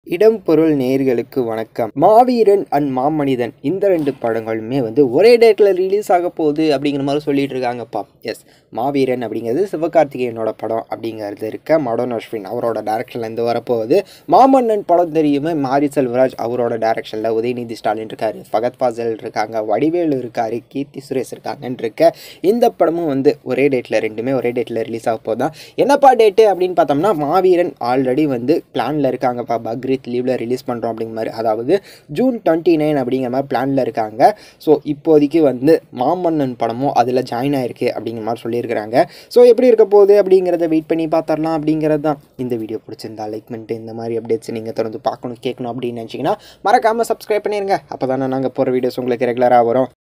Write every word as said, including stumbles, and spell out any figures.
இடம் பொருள் நேயர்களுக்கு வணக்கம். மாவீரன் அண்ட் மாமனிதன் இந்த ரெண்டு படங்களுமே வந்து ஒரே டேட்டில் ரிலீஸ் ஆக போகுது அப்படிங்கிற மாதிரி சொல்லிட்டு இருக்காங்கப்பா. எஸ், மாவீரன் அப்படிங்கிறது சிவகார்த்திகேயனோட படம் அப்படிங்கிறது இருக்க மடோன் அஸ்வின் அவரோட டேரக்ஷன்லேருந்து வரப்போகுது. மாமன்னன் படம் தெரியுமே, மாரி செல்வராஜ் அவரோட டேரக்ஷனில் உதயநிதி ஸ்டாலின் இருக்காரு, ஃபகத் ஃபாசில் இருக்காங்க, வடிவேலு இருக்காரு, கீர்த்தி சுரேஷ் இருக்காங்கன்னு இருக்க இந்த படமும் வந்து ஒரே டேட்டில் ரெண்டுமே ஒரே டேட்டில் ரிலீஸ் ஆக போகுதான். என்னப்பா டேட்டு அப்படின்னு பார்த்தோம்னா, மாவீரன் ஆல்ரெடி வந்து பிளானில் இருக்காங்கப்பா, பக்ரீத் லீவில் ரிலீஸ் பண்ணுறோம் அப்படிங்கிற மாதிரி, அதாவது ஜூன் டுவெண்ட்டி நைன் அப்படிங்கிற மாதிரி பிளானில் இருக்காங்க. ஸோ இப்போதைக்கு வந்து மாமன்னன் படமும் அதில் ஜாயின் ஆயிருக்கு அப்படிங்கிற மாதிரி சொல்லியிருக்கிறாங்க. ஸோ எப்படி இருக்க போகுது அப்படிங்கிறத வெயிட் பண்ணி பார்த்துடலாம் அப்படிங்கிறது தான். இந்த வீடியோ பிடிச்சிருந்தா லைக் பண்ணிட்டு இந்த மாதிரி அப்டேட்ஸ் நீங்கள் தொடர்ந்து பார்க்கணும் கேட்கணும் அப்படின்னு நினச்சிங்கன்னா மறக்காமல் சப்ஸ்கிரைப் பண்ணிடுங்க. அப்போ தானே நாங்கள் போகிற வீடியோஸ் உங்களுக்கு ரெகுலராக வரும்.